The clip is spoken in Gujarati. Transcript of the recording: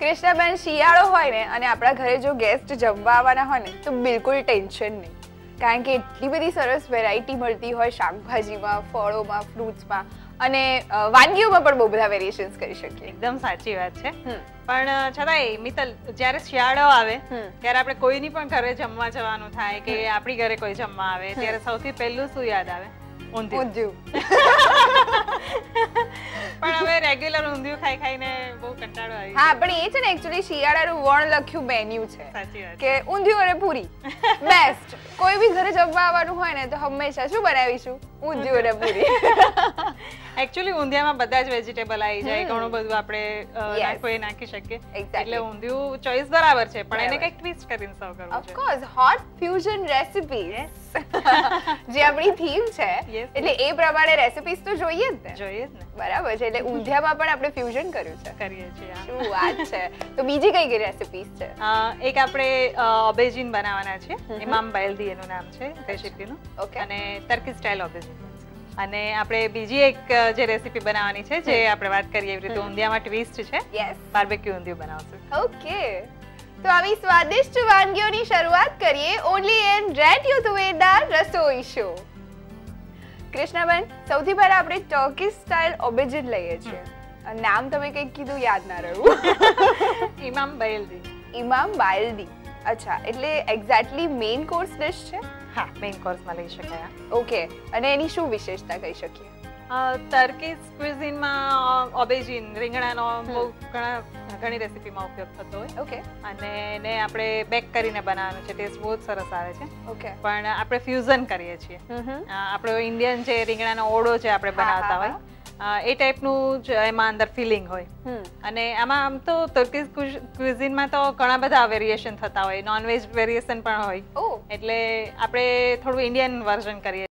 કૃષ્ણાબેન શિયાળો હોય ને અને આપણા ઘરે જો ગેસ્ટ જમવા આવવાના હોય ને તો બિલકુલ ટેન્શન નહીં, કારણ કે એટલી બધી સરસ વેરાયટી મળતી હોય શાકભાજીમાં, ફળોમાં, ફ્રૂટ્સમાં અને વાનગીઓમાં પણ બહુ બધા વેરિએશન્સ કરી શકીએ. એકદમ સાચી વાત છે. પણ છતાંય મિત્તલ, જ્યારે શિયાળો આવે ત્યારે આપણે કોઈની પણ ઘરે જમવા જવાનું થાય કે આપણી ઘરે કોઈ જમવા આવે ત્યારે સૌથી પહેલું શું યાદ આવે? ઊંધિયું. પણ હવે રેગ્યુલર ઊંધિયું ખાઈ ખાઈને બહુ કંટાળો આવી. હા, પણ એ છે ને એકચ્યુઅલી શિયાળાનું વણ લખ્યું મેન્યુ છે. સાચી વાત કે ઊંધિયું અને પૂરી બેસ્ટ. કોઈ બી ઘરે જમવા આવવાનું હોય ને તો હંમેશા શું બનાવીશું? ઊંધિયું અને પૂરી. એકચ્યુઅલી ઊંધિયામાં બધા જ વેજીટેબલ આવી જાય, ઘણું બધું આપણે નાખી શકીએ, એટલે ઊંધિયું ચોઈસ બરાબર છે, પણ એને કંઈક ટ્વિસ્ટ કરીને સર્વ કરવું છે. Of course, hot fusion recipe જે આપણી થીમ છે, એટલે એ પ્રમાણે રેસિપીઝ તો જોઈએ જ ને. જોઈએ જ ને. બરાબર છે, એટલે ઊંધિયામાં પણ આપણે ફ્યુઝન કર્યું છે. કરીએ છીએ. શું વાત છે. તો બીજી કઈ કઈ રેસિપીઝ છે? એક આપણે ઓબેજીન બનાવવાના છે, ઇમામ બાયલદી એનું નામ છે રેસિપીનું, અને ટર્કી સ્ટાઇલ ઓબેજીન. અને આપણે બીજી એક જે રેસીપી બનાવવાની છે, જે આપણે વાત કરીએ એવી રીતે ઊંધિયામાં ટ્વિસ્ટ છે, બાર્બેક્યુ ઊંધિયું બનાવશું. ઓકે, તો આવી સ્વાદિષ્ટ વાનગીઓની શરૂઆત કરીએ ઓનલી ઇન રેડ યુથવેડા રસોઈ શો. કૃષ્ણાબેન, સૌથી પહેલા આપણે ટર્કી સ્ટાઇલ ઓબેજીન લઈએ છીએ. નામ તમે કંઈક કીધું, યાદ ના રહ્યું. ઇમામ બાયલદી. ઇમામ બાયલદી. અચ્છા, એટલે એક્ઝેક્ટલી મેઇન કોર્સ ડિશ છે? હા, મેઇન કોર્સમાં લઈ શકાય. ઓકે, અને એની શું વિશેષતા કહી શકીએ? ટર્કીશ ક્વિઝિનમાં ઓબેજીન રીંગણાનો બહુ ઘણી રેસીપીમાં ઉપયોગ થતો હોય. ઓકે. અને એને આપણે બેક કરીને બનાવવાનું છે, ટેસ્ટ બહુ જ સરસ આવે છે. ઓકે. પણ આપણે ફ્યુઝન કરીએ છીએ. આપણો ઇન્ડિયન જે રીંગણાનો ઓળો જે આપણે બનાવતા હોય એ ટાઈપનું જ એમાં અંદર ફિલિંગ હોય. અને આમાં આમ તો ટર્કીશ ક્વિઝિનમાં તો ઘણા બધા વેરિએશન થતા હોય, નોનવેજ વેરિએશન પણ હોય, એટલે આપણે થોડું ઇન્ડિયન વર્ઝન કરીએ